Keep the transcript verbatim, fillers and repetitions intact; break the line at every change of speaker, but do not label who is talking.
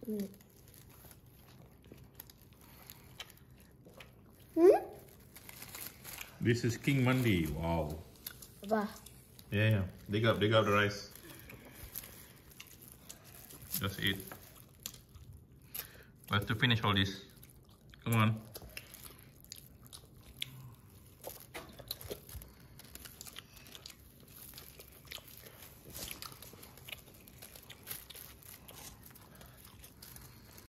Mm. Hmm?
This is King Mandi. Wow.
Bah.
Yeah, yeah. Dig up, dig up the rice. Just eat. We have to finish all this. Come on.